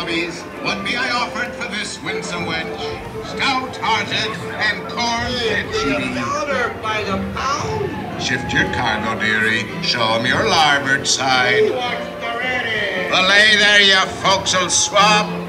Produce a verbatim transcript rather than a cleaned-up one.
bobbies, what be I offered for this winsome wench? Stout-hearted and corn-fed she. Dollar by the pound. Shift your cargo, dearie. Show 'em your larboard side. What's the ready? Belay there, you forecastle swab.